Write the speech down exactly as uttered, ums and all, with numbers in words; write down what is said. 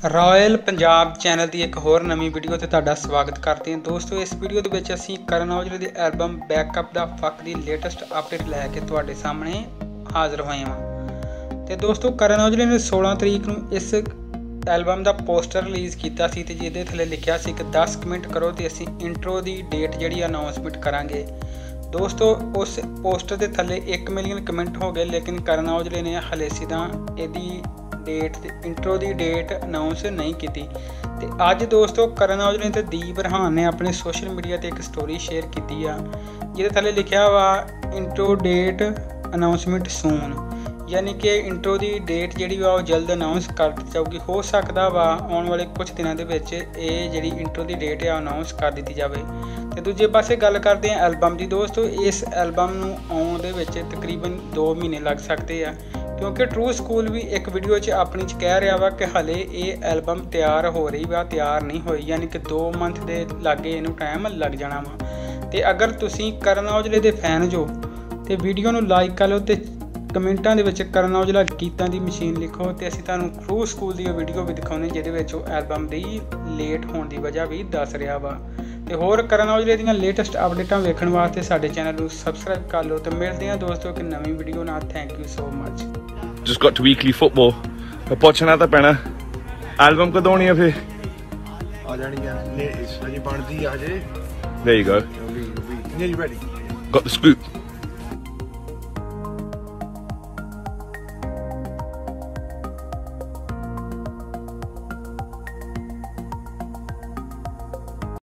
Royal Punjab channel की एक होर नवी वीडियो ते तुहाडा स्वागत करते हैं। दोस्तों इस वीडियो दे विच असीं करण औजले दी एल्बम बैकअप दा फक की लेटेस्ट अपडेट लैके तुहाडे सामने हाज़र होए हां। ते दोस्तों करण औजले ने सोलह तरीक नूं इस एल्बम का पोस्टर रिलीज़ किया सी ते जिहदे थल्ले लिखिया सी कि दस कमेंट करो तो असीं इंट्रो की डेट जिहड़ी अनाउंसमेंट करांगे। दोस्तों उस पोस्टर के थल्ले एक मिलियन कमेंट हो गए, लेकिन करण औजले ने हले सीधा इहदी डेट इंट्रो की डेट अनाउंस नहीं की। ते अज दोस्तों करण औजले ते दीप रहान ने अपने सोशल मीडिया ते एक स्टोरी शेयर की आ, जिहदे थल्ले लिखिया वा इंट्रो डेट अनाउंसमेंट सून, यानी कि इंट्रो की डेट जिहड़ी वा जल्द अनाउंस कर दी जाऊगी। हो सकता वा आने वाले कुछ दिनों के विच ये जिहड़ी इंट्रो की डेट है अनाउंस कर दी जाए। तो दूजे पासे गल करते हैं एल्बम की। दोस्तों इस एल्बम नूं आउण दे विच तकरीबन दो महीने लग सकते हैं, क्योंकि ट्रू स्कूल भी एक वीडियो च अपनी च कह रहा वा कि हले ये एल्बम तैयार हो रही वा तैयार नहीं होई, यानी कि दो मंथ के लागे इनू टाइम लग जाना वा। तो अगर तुसीं करण औजले दे फैन जो तो वीडियो नू लाइक कर लो तो कमेंटां दे विच करण औजला गीतां दी मशीन लिखो, तो असीं तुहानूं ट्रू स्कूल दी वीडियो भी दिखाउने जिहदे विच एल्बम दी लेट होने की वजह भी दस रहा वा। तो होर करण औजले दीयां लेटेस्ट अपडेटां वेखण वास्ते साडे चैनल नूं सबसक्राइब कर लो। तो मिलते हैं दोस्तों एक नवी वीडियो नाल। Thank you so much. Just got to weekly football. मैं पूछना था पैना एल्बम कदों होनी है फिर? आ जानी है ने इस अजी बनदी आ जे। There you go. Nearly ready. Got the scoop.